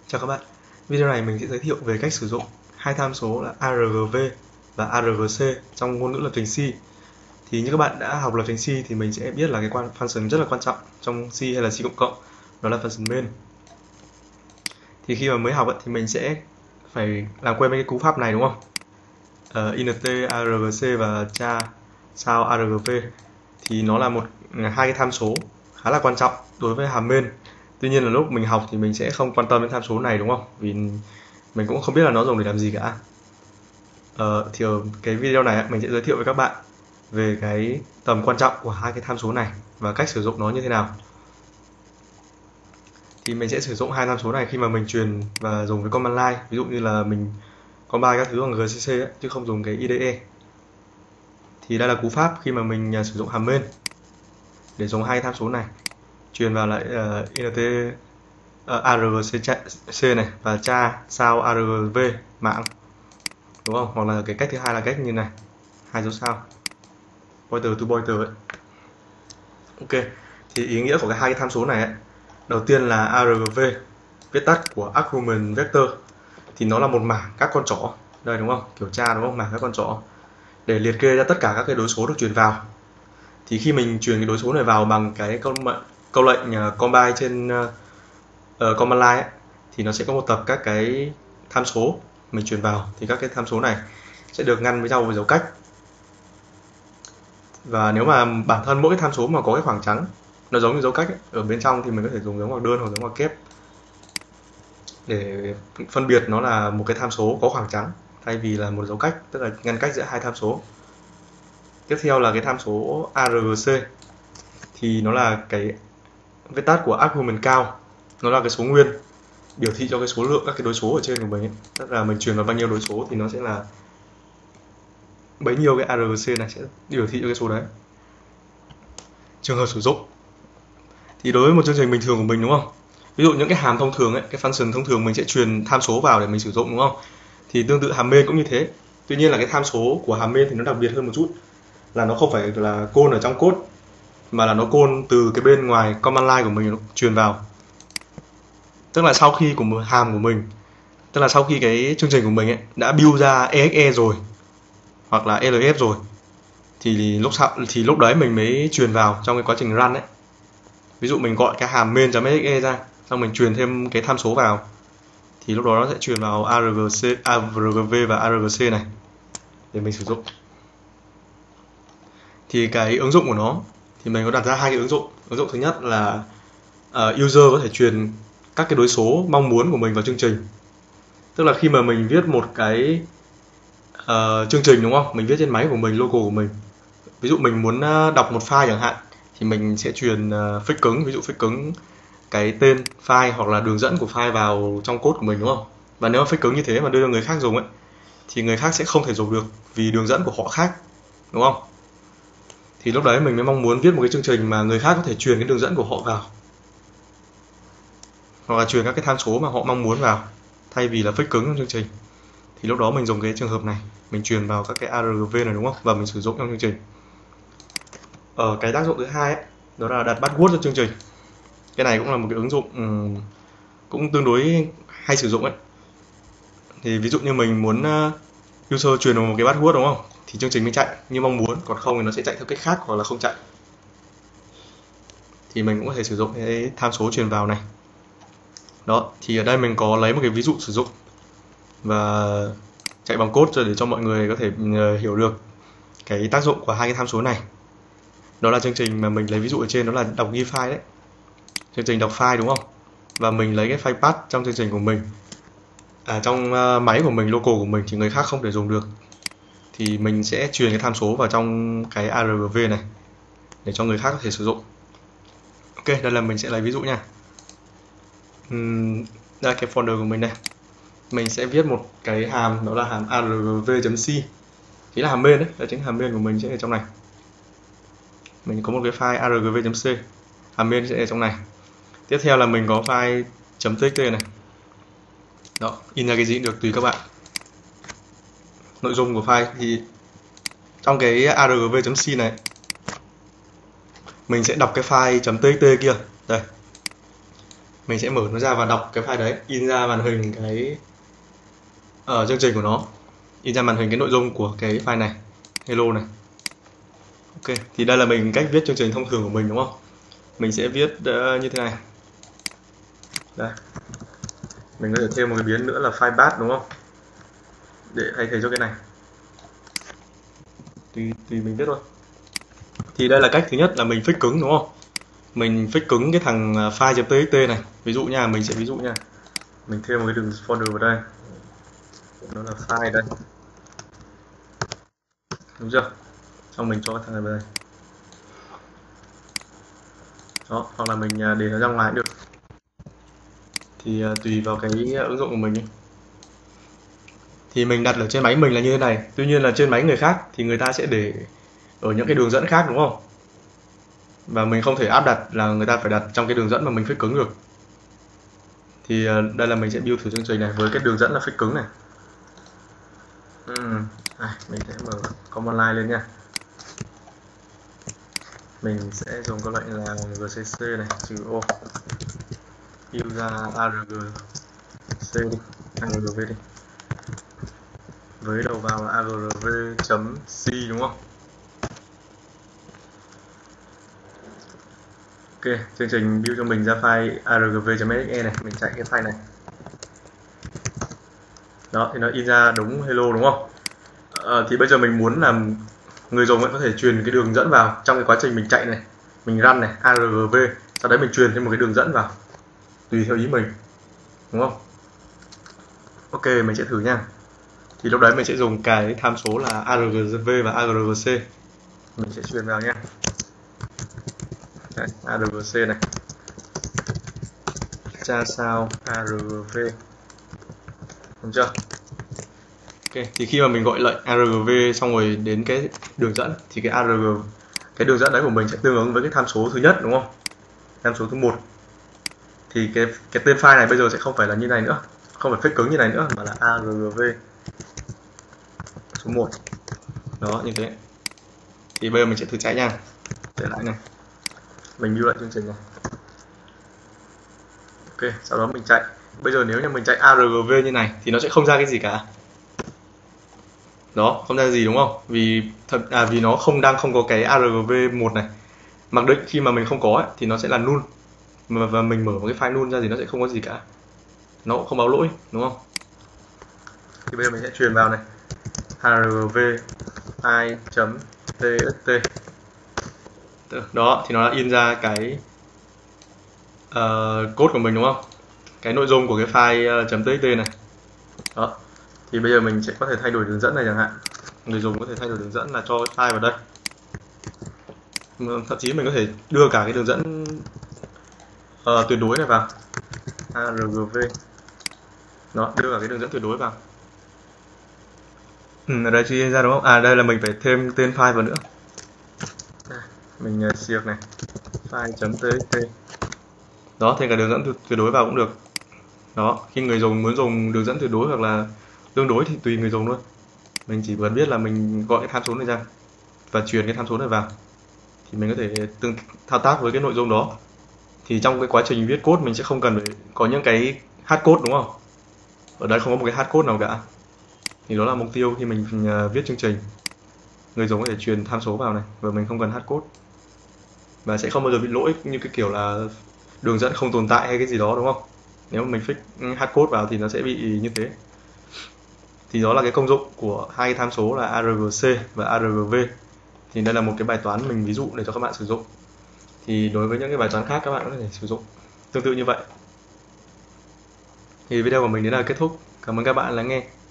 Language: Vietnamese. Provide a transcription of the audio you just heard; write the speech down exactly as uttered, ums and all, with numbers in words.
Chào các bạn, video này mình sẽ giới thiệu về cách sử dụng hai tham số là argv và argc trong ngôn ngữ lập trình C. Thì như các bạn đã học lập trình C thì mình sẽ biết là cái quan function rất là quan trọng trong C hay là C cộng cộng, đó là function main. Thì khi mà mới học ấy, thì mình sẽ phải làm quen với cái cú pháp này đúng không? Uh, int argc và cha sao argv thì nó là một hai cái tham số khá là quan trọng đối với hàm main. Tuy nhiên là lúc mình học thì mình sẽ không quan tâm đến tham số này đúng không? Vì mình cũng không biết là nó dùng để làm gì cả. Ờ, thì ở cái video này mình sẽ giới thiệu với các bạn về cái tầm quan trọng của hai cái tham số này và cách sử dụng nó như thế nào. Thì mình sẽ sử dụng hai tham số này khi mà mình truyền và dùng với command line, ví dụ như là mình combine các thứ bằng giê xê xê ấy, chứ không dùng cái i đê e. Thì đây là cú pháp khi mà mình sử dụng hàm main để dùng hai tham số này truyền vào lại uh, int uh, argc này và cha sao argv mạng, đúng không? Hoặc là cái cách thứ hai là cách như này, hai dấu sao pointer to pointer ấy. Ok, thì ý nghĩa của cái hai cái tham số này ấy, đầu tiên là argv, viết tắt của argument vector, thì nó là một mảng các con chỏ đây đúng không, kiểu cha đúng không, mảng các con chỏ để liệt kê ra tất cả các cái đối số được truyền vào. Thì khi mình truyền cái đối số này vào bằng cái câu câu lệnh uh, combine trên uh, uh, command line ấy, thì nó sẽ có một tập các cái tham số mình truyền vào, thì các cái tham số này sẽ được ngăn với nhau với dấu cách. Và nếu mà bản thân mỗi cái tham số mà có cái khoảng trắng nó giống như dấu cách ấy, ở bên trong thì mình có thể dùng dấu ngoặc đơn hoặc dấu ngoặc kép để phân biệt nó là một cái tham số có khoảng trắng thay vì là một dấu cách, tức là ngăn cách giữa hai tham số. Tiếp theo là cái tham số argc, thì nó là cái viết tắt của argument cao, nó là cái số nguyên biểu thị cho cái số lượng các cái đối số ở trên của mình ấy. Tức là mình truyền vào bao nhiêu đối số thì nó sẽ là bấy nhiêu cái argc này sẽ biểu thị cho cái số đấy. Trường hợp sử dụng thì đối với một chương trình bình thường của mình đúng không, ví dụ những cái hàm thông thường ấy, cái function thông thường mình sẽ truyền tham số vào để mình sử dụng đúng không, thì tương tự hàm main cũng như thế. Tuy nhiên là cái tham số của hàm main thì nó đặc biệt hơn một chút, là nó không phải là call ở trong code mà là nó call từ cái bên ngoài command line của mình nó truyền vào. Tức là sau khi của một hàm của mình, tức là sau khi cái chương trình của mình ấy đã build ra exe rồi hoặc là lf rồi, thì lúc sau thì lúc đấy mình mới truyền vào trong cái quá trình run ấy. Ví dụ mình gọi cái hàm main.exe ra, xong mình truyền thêm cái tham số vào, thì lúc đó nó sẽ truyền vào argc, argv và argc này để mình sử dụng. Thì cái ứng dụng của nó thì mình có đặt ra hai cái ứng dụng. Ứng dụng thứ nhất là uh, user có thể truyền các cái đối số mong muốn của mình vào chương trình. Tức là khi mà mình viết một cái uh, chương trình đúng không, mình viết trên máy của mình, local của mình, ví dụ mình muốn đọc một file chẳng hạn, thì mình sẽ truyền uh, fix cứng, ví dụ fix cứng cái tên file hoặc là đường dẫn của file vào trong code của mình đúng không. Và nếu mà fix cứng như thế mà đưa cho người khác dùng ấy, thì người khác sẽ không thể dùng được vì đường dẫn của họ khác, đúng không? Thì lúc đấy mình mới mong muốn viết một cái chương trình mà người khác có thể truyền cái đường dẫn của họ vào, hoặc là truyền các cái tham số mà họ mong muốn vào, thay vì là fix cứng trong chương trình. Thì lúc đó mình dùng cái trường hợp này, mình truyền vào các cái argv này đúng không, và mình sử dụng trong chương trình. Ở cái tác dụng thứ hai ấy, đó là đặt password cho chương trình. Cái này cũng là một cái ứng dụng um, cũng tương đối hay sử dụng ấy. Thì ví dụ như mình muốn uh, user truyền vào một cái password đúng không, thì chương trình mới chạy như mong muốn, còn không thì nó sẽ chạy theo cách khác hoặc là không chạy. Thì mình cũng có thể sử dụng cái tham số truyền vào này. Đó, thì ở đây mình có lấy một cái ví dụ sử dụng và chạy bằng code để cho mọi người có thể hiểu được cái tác dụng của hai cái tham số này. Đó là chương trình mà mình lấy ví dụ ở trên, đó là đọc ghi file đấy. Chương trình đọc file đúng không? Và mình lấy cái file path trong chương trình của mình, à, trong uh, máy của mình, local của mình, thì người khác không thể dùng được. Thì mình sẽ truyền cái tham số vào trong cái argv này để cho người khác có thể sử dụng. Ok, đây là mình sẽ lấy ví dụ nha. Uhm, đây là cái folder của mình đây. Mình sẽ viết một cái hàm, đó là hàm argv.c, chính là hàm main đấy, đó chính hàm main của mình sẽ ở trong này. Mình có một cái file argv.c, hàm main sẽ ở trong này. Tiếp theo là mình có file .txt này. Đó, in ra cái gì cũng được tùy các bạn. Nội dung của file thì trong cái argv.c này mình sẽ đọc cái file .txt kia. Đây. mình sẽ mở nó ra và đọc cái file đấy, in ra màn hình cái ở uh, chương trình của nó, in ra màn hình cái nội dung của cái file này, hello này. Ok, thì đây là mình cách viết chương trình thông thường của mình đúng không? Mình sẽ viết uh, như thế này. Đây. Mình có thể thêm một cái biến nữa là file path đúng không? Để thay thế cho cái này. Tùy tùy mình viết thôi. Thì đây là cách thứ nhất là mình fix cứng đúng không? Mình fix cứng cái thằng file.txt này. Ví dụ nha, mình sẽ ví dụ nha. Mình thêm một cái đường folder vào đây. Nó là file đây. Đúng chưa? Xong mình cho cái thằng này vào đây. Đó, hoặc là mình để nó ra ngoài cũng được. Thì uh, tùy vào cái ứng dụng của mình ấy. Thì mình đặt ở trên máy mình là như thế này. Tuy nhiên là trên máy người khác thì người ta sẽ để ở những cái đường dẫn khác đúng không? Và mình không thể áp đặt là người ta phải đặt trong cái đường dẫn mà mình fix cứng được. Thì uh, đây là mình sẽ build thử chương trình này với cái đường dẫn là fix cứng này. Uhm. À, mình sẽ mở command line lên nha. Mình sẽ dùng cái lệnh là gcc này trừ o build ra argc đi, argv đi, với đầu vào là argv.c đúng không? Ok, chương trình build cho mình ra file argv.exe này, mình chạy cái file này. Đó, thì nó in ra đúng hello đúng không? À, thì bây giờ mình muốn làm người dùng vẫn có thể truyền cái đường dẫn vào trong cái quá trình mình chạy này, mình run này, argv, sau đấy mình truyền thêm một cái đường dẫn vào, tùy theo ý mình, đúng không? Ok, mình sẽ thử nha. Thì lúc đấy mình sẽ dùng cái tham số là argv và argc, mình sẽ truyền vào nha. Đấy, argc này, tra sao argv, đúng chưa? Ok, thì khi mà mình gọi lệnh argv xong rồi đến cái đường dẫn thì cái arg cái đường dẫn đấy của mình sẽ tương ứng với cái tham số thứ nhất đúng không? Tham số thứ một. Thì cái cái tên file này bây giờ sẽ không phải là như này nữa, không phải fake cứng như này nữa mà là argv số một. Đó, như thế. Thì bây giờ mình sẽ thử chạy nha. Chạy lại này. Mình build lại chương trình này. Ok, sau đó mình chạy. Bây giờ nếu như mình chạy argv như này thì nó sẽ không ra cái gì cả. Đó, không ra gì đúng không? Vì thật à vì nó không đang không có cái argv một này. Mặc định khi mà mình không có ấy, thì nó sẽ là null. Mà và mình mở một cái file null ra thì nó sẽ không có gì cả. Nó cũng không báo lỗi, đúng không? Thì bây giờ mình sẽ truyền vào này. argv i.txt. Đó, thì nó đã in ra cái uh, code của mình đúng không? Cái nội dung của cái file uh, .txt này. Đó. Thì bây giờ mình sẽ có thể thay đổi đường dẫn này chẳng hạn. Người dùng có thể thay đổi đường dẫn là cho cái file vào đây. Thậm chí mình có thể đưa cả cái đường dẫn uh, tuyệt đối này vào. argv. Đó, đưa cả cái đường dẫn tuyệt đối vào. Ừ, ở đây chưa in ra đúng không? À, đây là mình phải thêm tên file vào nữa. Đây, mình uh, siệc này. File.txt. Đó, thêm cả đường dẫn tuyệt đối vào cũng được. Đó, khi người dùng muốn dùng đường dẫn tuyệt đối hoặc là tương đối thì tùy người dùng luôn. Mình chỉ cần biết là mình gọi cái tham số này ra và truyền cái tham số này vào thì mình có thể tương thao tác với cái nội dung đó. Thì trong cái quá trình viết code mình sẽ không cần phải có những cái hard code đúng không? Ở đây không có một cái hard code nào cả. Thì đó là mục tiêu khi mình viết chương trình. Người dùng có thể truyền tham số vào này và mình không cần hard code. Và sẽ không bao giờ bị lỗi như cái kiểu là đường dẫn không tồn tại hay cái gì đó đúng không? Nếu mà mình fix hard code vào thì nó sẽ bị như thế. Thì đó là cái công dụng của hai cái tham số là argc và argv. Thì đây là một cái bài toán mình ví dụ để cho các bạn sử dụng. Thì đối với những cái bài toán khác các bạn có thể sử dụng tương tự như vậy. Thì video của mình đến là kết thúc. Cảm ơn các bạn lắng nghe.